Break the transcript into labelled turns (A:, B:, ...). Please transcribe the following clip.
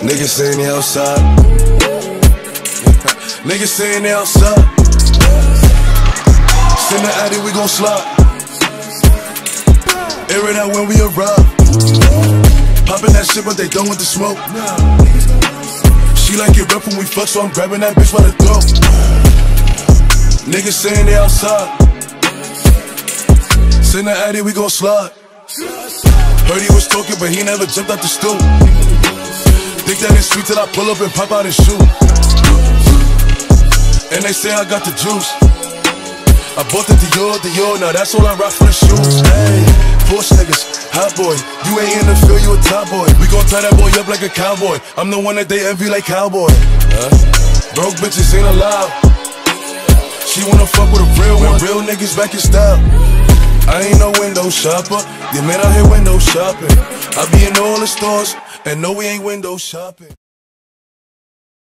A: Niggas saying they outside. Niggas saying they outside. Send the addy, we gon' slide. Air it out when we arrive. Poppin' that shit, but they done with the smoke. She like it rough when we fuck, so I'm grabbing that bitch by the throat. Niggas saying they outside. Send the addy, we gon' slide. Heard he was talking, but he never jumped out the stool. Think that it's sweet till I pull up and pop out his shoe. And they say I got the juice. I bought the Dior, now that's all I rock for the shoes. Hey, Porsche niggas, hot boy, you ain't in the field, you a top boy. We gon' tie that boy up like a cowboy. I'm the one that they envy like cowboy. Broke bitches ain't allowed. She wanna fuck with a real one. Real niggas back in style. I ain't no window shopper. The man out here window shopping. I be in all the stores, and no, we ain't window shopping.